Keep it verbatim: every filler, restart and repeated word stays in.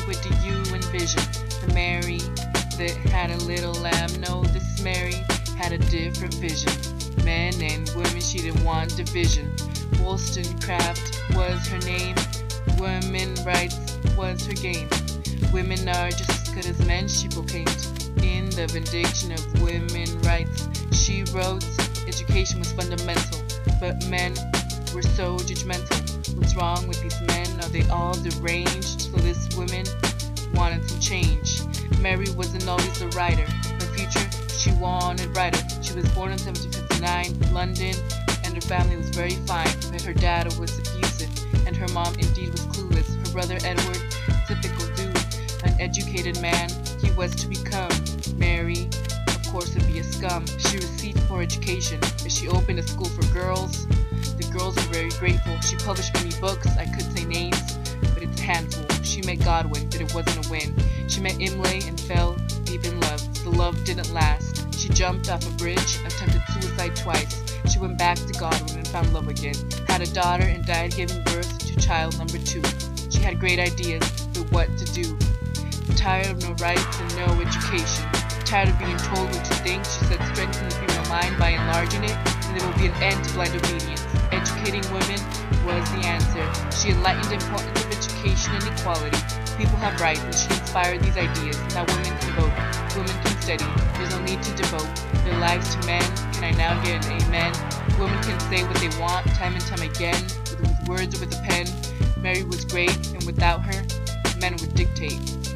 what do you envision? The Mary that had a little lamb? No, this Mary had a different vision. Men and women, she didn't want division. Wollstonecraft was her name. Women rights was her game. Women are just as good as men, she proclaimed. In the vindication of women rights, she wrote, education was fundamental, but men were so judgmental. What's wrong with these men? Are they all deranged? So this woman wanted some change. Mary wasn't always a writer. Her future, she wanted writer. She was born in seventeen fifty-nine, London, and her family was very fine, but her dad was abusive, and her mom indeed was clueless. Her brother Edward, typical dude, an educated man, he was to become. Mary, of course, would be a scum. She received poor education, but she opened a school for girls. The girls were very grateful. She published many books, I could say names, but it's a handful. She met Godwin, but it wasn't a win. She met Imlay and fell deep in love. The love didn't last. She jumped off a bridge, attempted suicide twice. She went back to Godwin and found love again. Had a daughter and died giving birth to child number two. She had great ideas, but what to do? Tired of no rights and no education. Tired of being told what to think, she said strengthen the female mind by enlarging it, and there will be an end to blind obedience. Educating women was the answer. She enlightened the importance of education and equality. People have rights, and she inspired these ideas. Now women can vote, women can study. There's no need to devote their lives to men. Can I now get an amen? Women can say what they want, time and time again, with, with words or with a pen. Mary was great, and without her, men would dictate.